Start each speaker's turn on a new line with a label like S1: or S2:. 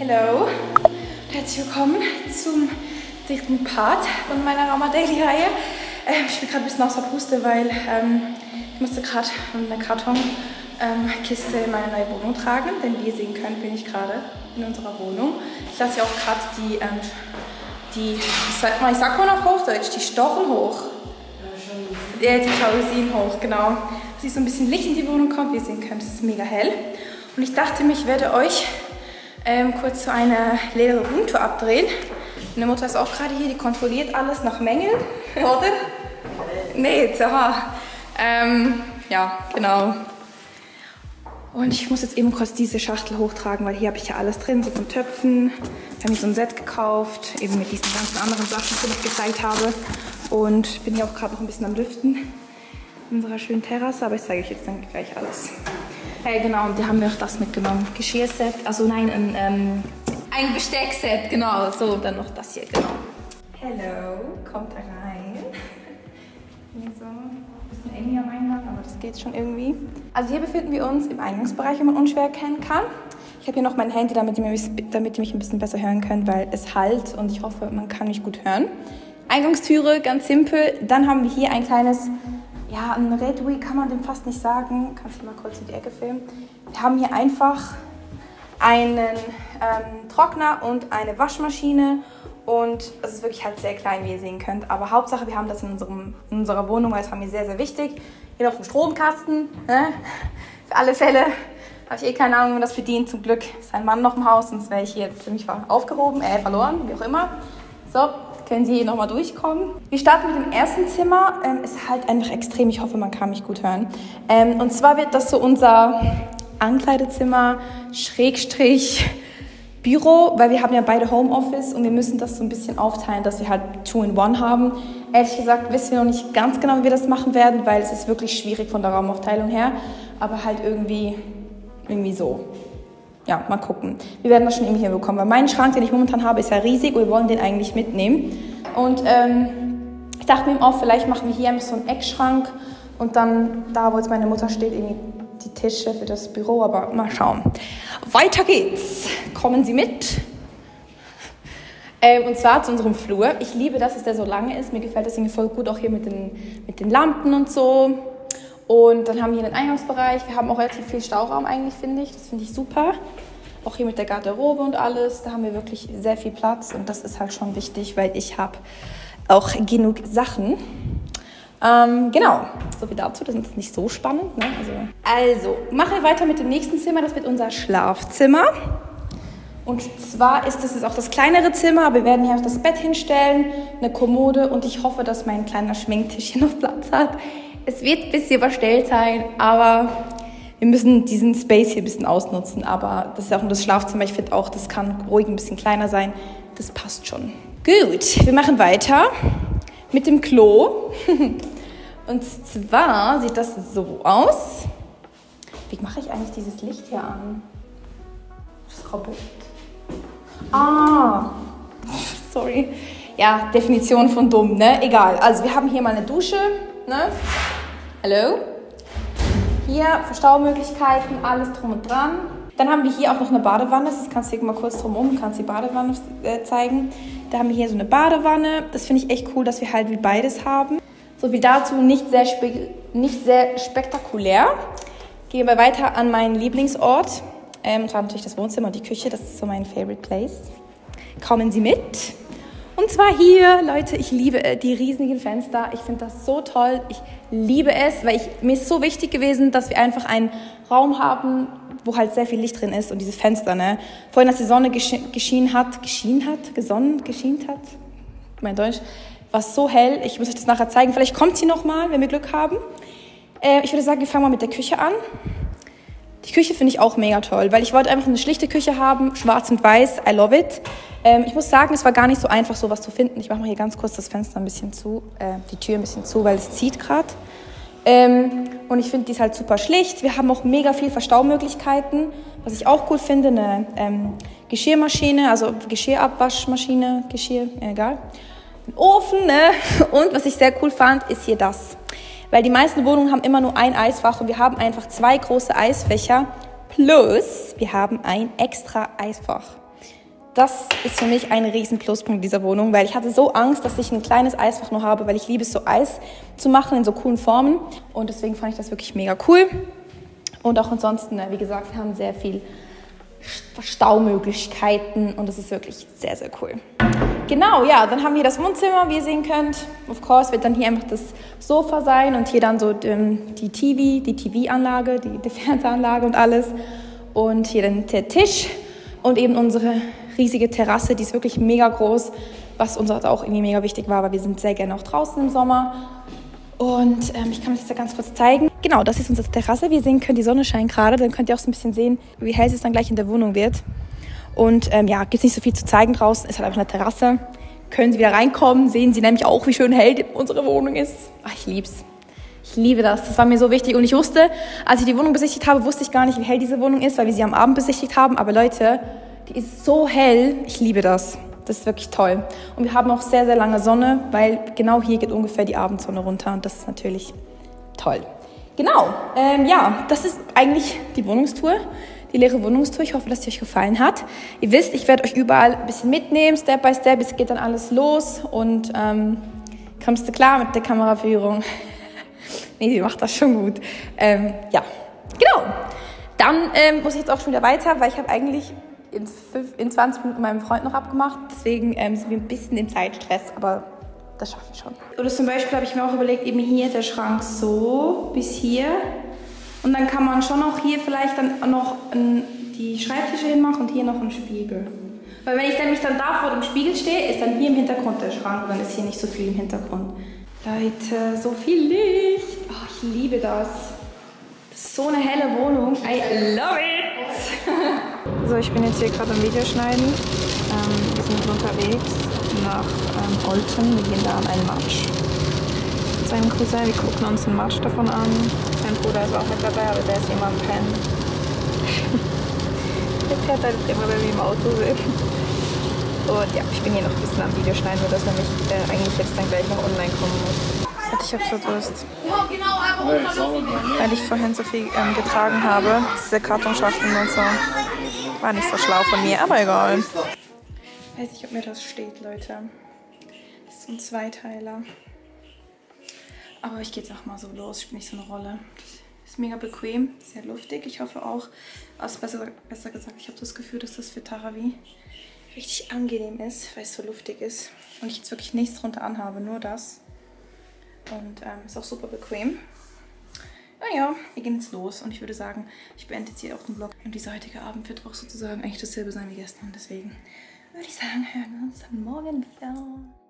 S1: Hallo, herzlich willkommen zum dritten Part von meiner Rama Daily Reihe. Ich bin gerade ein bisschen außer Puste, weil ich musste gerade eine Kartonkiste in meine neue Wohnung tragen, denn wie ihr sehen könnt, bin ich gerade in unserer Wohnung. Ich lasse ja auch gerade ich sag mal auf Hochdeutsch, die Stochen hoch. Ja, die Jalousien hoch, genau. Dass so ein bisschen Licht in die Wohnung kommt, wie ihr sehen könnt, es ist mega hell. Und ich dachte mir, ich werde euch kurz so eine leere Roomtour abdrehen. Meine Mutter ist auch gerade hier, die kontrolliert alles nach Mängeln, oder? Nee, aha. Ja, genau. Und ich muss jetzt eben kurz diese Schachtel hochtragen, weil hier habe ich ja alles drin, so von Töpfen. Wir haben hier so ein Set gekauft, eben mit diesen ganzen anderen Sachen, die ich noch gezeigt habe. Und bin hier auch gerade noch ein bisschen am Lüften in unserer schönen Terrasse, aber ich zeige euch jetzt dann gleich alles. Genau, und da haben wir auch das mitgenommen. Geschirrset, also nein, ein Besteckset, genau. So, und dann noch das hier, genau. Hello, kommt rein. Hier so, ein bisschen eng hier am Eingang, aber das geht schon irgendwie. Also hier befinden wir uns im Eingangsbereich, wenn man unschwer erkennen kann. Ich habe hier noch mein Handy, damit ihr mich ein bisschen besser hören könnt, weil es hallt und ich hoffe, man kann mich gut hören. Eingangstüre, ganz simpel. Dann haben wir hier ein kleines, ja, ein Redui kann man dem fast nicht sagen. Kannst du mal kurz in die Ecke filmen. Wir haben hier einfach einen Trockner und eine Waschmaschine. Und es ist wirklich halt sehr klein, wie ihr sehen könnt. Aber Hauptsache, wir haben das in unserer Wohnung, weil das war mir sehr, sehr wichtig. Hier noch ein Stromkasten, ne? Für alle Fälle. Habe ich keine Ahnung, wie man das bedient. Zum Glück ist ein Mann noch im Haus, sonst wäre ich hier ziemlich verloren, wie auch immer. So, können Sie hier nochmal durchkommen. Wir starten mit dem ersten Zimmer. Ist halt einfach extrem, ich hoffe, man kann mich gut hören. Und zwar wird das so unser Ankleidezimmer, Schrägstrich, Büro, weil wir haben ja beide Homeoffice und wir müssen das so ein bisschen aufteilen, dass wir halt 2-in-1 haben. Ehrlich gesagt wissen wir noch nicht ganz genau, wie wir das machen werden, weil es ist wirklich schwierig von der Raumaufteilung her, aber halt irgendwie so. Ja, mal gucken. Wir werden das schon irgendwie hinbekommen, weil mein Schrank, den ich momentan habe, ist ja riesig und wir wollen den eigentlich mitnehmen. Und ich dachte mir auch, vielleicht machen wir hier einfach so einen Eckschrank und dann da, wo jetzt meine Mutter steht, irgendwie die Tische für das Büro, aber mal schauen. Weiter geht's. Kommen Sie mit. Und zwar zu unserem Flur. Ich liebe das, dass der so lange ist. Mir gefällt das irgendwie voll gut, auch hier mit den Lampen und so. Und dann haben wir hier den Eingangsbereich. Wir haben auch relativ viel Stauraum eigentlich, finde ich. Das finde ich super. Auch hier mit der Garderobe und alles. Da haben wir wirklich sehr viel Platz. Und das ist halt schon wichtig, weil ich habe auch genug Sachen. Genau, so viel dazu. Das ist nicht so spannend. Ne? Also, machen wir weiter mit dem nächsten Zimmer. Das wird unser Schlafzimmer. Und zwar ist das jetzt auch das kleinere Zimmer. Aber wir werden hier auch das Bett hinstellen, eine Kommode. Und ich hoffe, dass mein kleiner Schminktisch hier noch Platz hat. Es wird ein bisschen überstellt sein, aber wir müssen diesen Space hier ein bisschen ausnutzen. Aber das ist auch nur das Schlafzimmer. Ich finde auch, das kann ruhig ein bisschen kleiner sein. Das passt schon. Gut, wir machen weiter mit dem Klo. Und zwar sieht das so aus. Wie mache ich eigentlich dieses Licht hier an? Das ist kaputt. Sorry. Ja, Definition von dumm, ne? Egal. Also wir haben hier mal eine Dusche. Ne? Hallo? Hier Verstaumöglichkeiten, alles drum und dran. Dann haben wir hier auch noch eine Badewanne. Das kannst du hier mal kurz drumherum, kannst die Badewanne zeigen. Da haben wir hier so eine Badewanne. Das finde ich echt cool, dass wir halt wie beides haben. So viel dazu, nicht sehr spektakulär. Gehen wir weiter an meinen Lieblingsort. Und zwar natürlich das Wohnzimmer und die Küche. Das ist so mein Favorite Place. Kommen Sie mit. Und zwar hier, Leute, ich liebe die riesigen Fenster. Ich finde das so toll. Ich liebe es, weil mir ist so wichtig gewesen, dass wir einfach einen Raum haben, wo halt sehr viel Licht drin ist und diese Fenster, ne? Vorhin, als die Sonne geschienen hat, mein Deutsch, war es so hell. Ich muss euch das nachher zeigen. Vielleicht kommt sie noch mal, wenn wir Glück haben. Ich würde sagen, wir fangen mal mit der Küche an. Die Küche finde ich auch mega toll, weil ich wollte einfach eine schlichte Küche haben, schwarz und weiß, I love it. Ich muss sagen, es war gar nicht so einfach, sowas zu finden. Ich mache mal hier ganz kurz das Fenster ein bisschen zu, die Tür ein bisschen zu, weil es zieht gerade. Und ich finde, die ist halt super schlicht. Wir haben auch mega viel Verstaumöglichkeiten, was ich auch cool finde, eine Geschirrmaschine, also Geschirrabwaschmaschine, egal. Ein Ofen, ne? Und was ich sehr cool fand, ist hier das. Weil die meisten Wohnungen haben immer nur ein Eisfach und wir haben einfach 2 große Eisfächer plus wir haben ein extra Eisfach. das ist für mich ein riesen Pluspunkt dieser Wohnung, weil ich hatte so Angst, dass ich ein kleines Eisfach nur habe, weil ich liebe es, so Eis zu machen in so coolen Formen. Und deswegen fand ich das wirklich mega cool. Und auch ansonsten, wie gesagt, wir haben sehr viel Staumöglichkeiten und das ist wirklich sehr, sehr cool. Genau, ja, dann haben wir das Wohnzimmer, wie ihr sehen könnt. Of course wird dann hier einfach das Sofa sein und hier dann so die TV-Anlage, die Fernsehanlage und alles. Und hier dann der Tisch und eben unsere riesige Terrasse, die ist wirklich mega groß, was uns auch irgendwie mega wichtig war, weil wir sind sehr gerne auch draußen im Sommer. Und ich kann euch das ja ganz kurz zeigen. Genau, das ist unsere Terrasse. Wie ihr sehen könnt, die Sonne scheint gerade. Dann könnt ihr auch so ein bisschen sehen, wie hell es dann gleich in der Wohnung wird. Und ja, gibt es nicht so viel zu zeigen draußen. Ist halt einfach eine Terrasse. Können Sie wieder reinkommen, sehen Sie nämlich auch, wie schön hell unsere Wohnung ist. Ach, ich lieb's. Ich liebe das. Das war mir so wichtig. Und ich wusste, als ich die Wohnung besichtigt habe, wusste ich gar nicht, wie hell diese Wohnung ist, weil wir sie am Abend besichtigt haben. Aber Leute, die ist so hell. Ich liebe das. Das ist wirklich toll. Und wir haben auch sehr, sehr lange Sonne, weil genau hier geht ungefähr die Abendsonne runter. Und das ist natürlich toll. Genau. Ja, das ist eigentlich die Wohnungstour. Die leere Wohnungstour. Ich hoffe, dass sie euch gefallen hat. Ihr wisst, ich werde euch überall ein bisschen mitnehmen, Step by Step. Es geht dann alles los. Und kommst du klar mit der Kameraführung? Nee, sie macht das schon gut. Ja, genau. Dann muss ich jetzt auch schon wieder weiter, weil ich habe eigentlich in 20 Minuten mit meinem Freund noch abgemacht. Deswegen sind wir ein bisschen im Zeitstress, aber das schaffe ich schon. Oder zum Beispiel habe ich mir auch überlegt, eben hier der Schrank so bis hier. Und dann kann man schon auch hier vielleicht dann noch die Schreibtische hinmachen und hier noch einen Spiegel. Weil wenn ich nämlich dann da vor dem Spiegel stehe, ist dann hier im Hintergrund der Schrank und dann ist hier nicht so viel im Hintergrund. Leute, so viel Licht. Oh, ich liebe das. Das ist so eine helle Wohnung. I love it. So, ich bin jetzt hier gerade am Videoschneiden. Wir sind unterwegs nach Olten. Wir gehen da an einen Matsch. Mit seinem Cousin, wir gucken uns einen Matsch davon an. Mein Bruder ist auch mit dabei, aber der ist immer am Pennen. Der fährt halt immer, wenn wir im Auto sind. Und ja, ich bin hier noch ein bisschen am Videoschneiden, weil das nämlich eigentlich jetzt dann gleich noch online kommen muss. Und ich habe so Durst. Weil ich vorhin so viel getragen habe. Diese Kartonschachteln und so. War nicht so schlau von mir, aber egal. Ich weiß nicht, ob mir das steht, Leute. Das ist so ein Zweiteiler. Aber ich gehe jetzt auch mal so los. Ich bin nicht so eine Rolle. Ist mega bequem, sehr luftig. Ich hoffe auch, also besser gesagt, ich habe das Gefühl, dass das für Tarawi richtig angenehm ist, weil es so luftig ist. Und ich jetzt wirklich nichts drunter anhabe, nur das. Und ist auch super bequem. Naja, wir gehen jetzt los und ich würde sagen, ich beende jetzt hier auch den Vlog. Und dieser heutige Abend wird auch sozusagen eigentlich dasselbe sein wie gestern. Deswegen würde ich sagen, hören wir uns dann morgen wieder.